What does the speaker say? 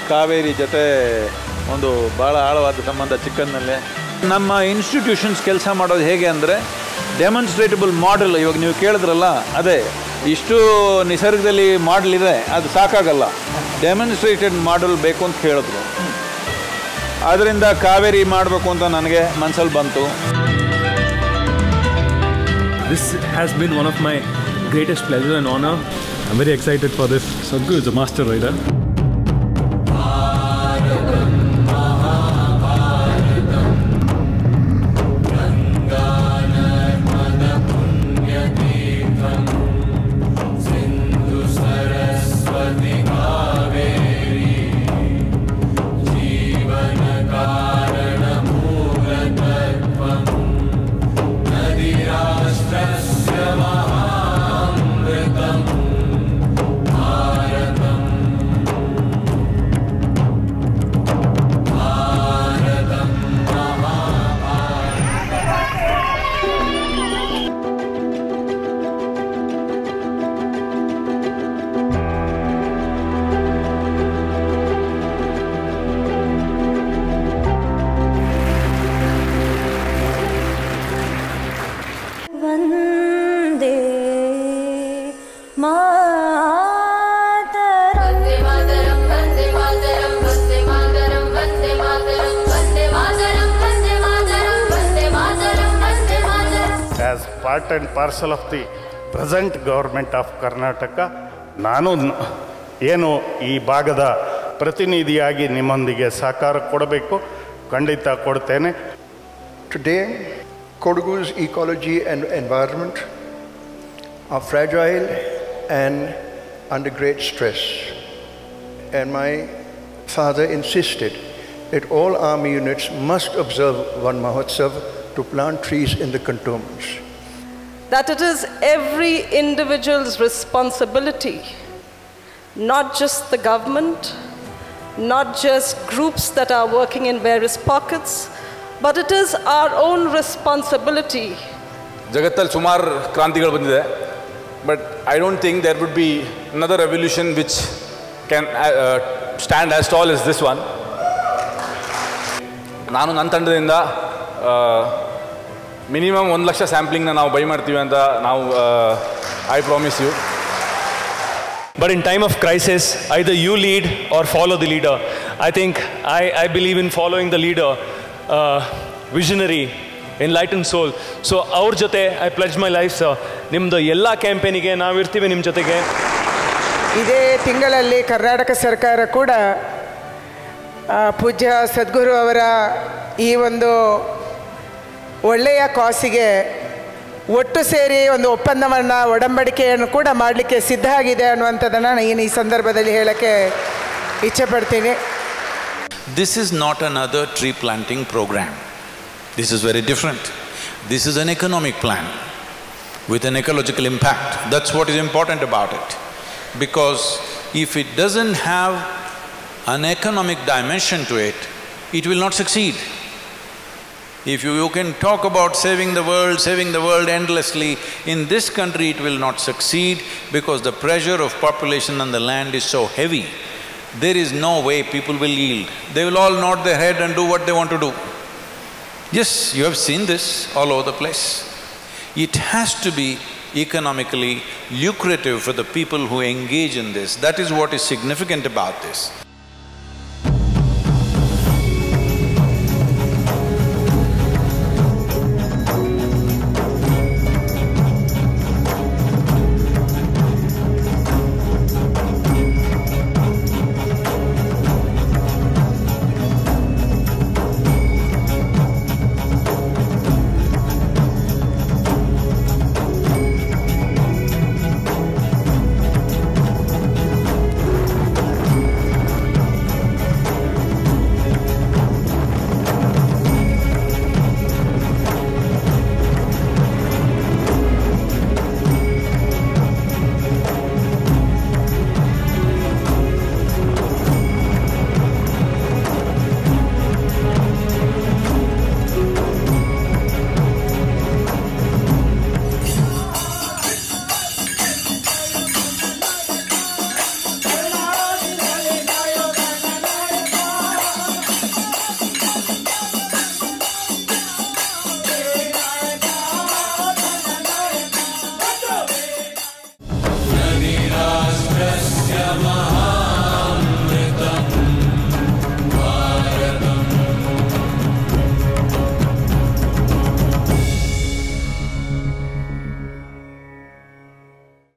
ಕಾವೇರಿ ಜೊತೆ ಒಂದು ಭಾಳ ಆಳವಾದ ಸಂಬಂಧ ಚಿಕ್ಕಂದಲ್ಲೇ. ನಮ್ಮ ಇನ್ಸ್ಟಿಟ್ಯೂಷನ್ಸ್ ಕೆಲಸ ಮಾಡೋದು ಹೇಗೆ ಅಂದರೆ ಡೆಮಾನ್ಸ್ಟ್ರೇಟಬಲ್ ಮಾಡೆಲ್. ಇವಾಗ ನೀವು ಕೇಳಿದ್ರಲ್ಲ, ಅದೇ ಇಷ್ಟು ನಿಸರ್ಗದಲ್ಲಿ ಮಾಡೆಲ್ ಇದೆ, ಅದು ಸಾಕಾಗಲ್ಲ, ಡೆಮಾನ್ಸ್ಟ್ರೇಟೆಡ್ ಮಾಡೆಲ್ ಬೇಕು ಅಂತ ಹೇಳಿದ್ರು. ಆದ್ದರಿಂದ ಕಾವೇರಿ ಮಾಡಬೇಕು ಅಂತ ನನಗೆ ಮನಸ್ಸಲ್ಲಿ ಬಂತು. This has been one of my greatest pleasure and honor. I'm very excited for this. Sadhguru is a master writer. As part and parcel of the present government of Karnataka, ನಾನು ಏನು ಈ ಭಾಗದ ಪ್ರತಿನಿಧಿಯಾಗಿ ನಿಮ್ಮೊಂದಿಗೆ ಸಹಕಾರ ಕೊಡಬೇಕು, ಖಂಡಿತ ಕೊಡ್ತೇನೆ. Today, Kodagu's ecology and environment are fragile and under great stress. And my father insisted that all army units must observe one Mahotsav to plant trees in the cantonments. That it is every individual's responsibility, not just the government, not just groups that are working in various pockets, but it is our own responsibility. ಜಗತ್ತಲ್ಲಿ ಸುಮಾರು ಕ್ರಾಂತಿಗಳು ಬಂದಿದೆ, but I don't think there would be another revolution which can stand as tall as this one. ನಾನು ನನ್ನ ತಂಡದಿಂದ minimum 1 lakh ಸ್ಯಾಂಪ್ಲಿಂಗ್ನ ನಾವು by ಮಾಡ್ತೀವಿ ಅಂತ ನಾವು I promise you. But in time of crisis, either you lead or follow the leader. I think I believe in following the leader, visionary, enlightened soul. So our jote I pledge my life, sir. Nimdu ella campaign ಗೆ ನಾವು ಇರ್ತೀವಿ ನಿಮ್ಮ ಜೊತೆಗೆ. ಇದೇ ತಿಂಗಳಲ್ಲಿ ಕರ್ನಾಟಕ ಸರ್ಕಾರ ಕೂಡ ಪೂಜ್ಯ ಸದ್ಗುರು ಅವರ ಈ ಒಂದು ಒಳ್ಳೆಯ ಕಾಸಿಗೆ ಒಟ್ಟು ಸೇರಿ ಒಂದು ಒಪ್ಪಂದವನ್ನು, ಒಡಂಬಡಿಕೆಯನ್ನು ಕೂಡ ಮಾಡಲಿಕ್ಕೆ ಸಿದ್ಧ ಆಗಿದೆ ಅನ್ನುವಂಥದ್ದನ್ನು ನಾನು ಈ ಸಂದರ್ಭದಲ್ಲಿ ಹೇಳಕ್ಕೆ ಇಚ್ಛೆ ಪಡ್ತೀನಿ. This is not another tree planting program. This is very different. This is an economic plan with an ecological impact. That's what is important about it. Because if it doesn't have an economic dimension to it, it will not succeed. If you can talk about saving the world endlessly, in this country it will not succeed because the pressure of population on the land is so heavy. There is no way people will yield. They will all nod their head and do what they want to do. Yes, you have seen this all over the place. It has to be economically lucrative for the people who engage in this. That is what is significant about this.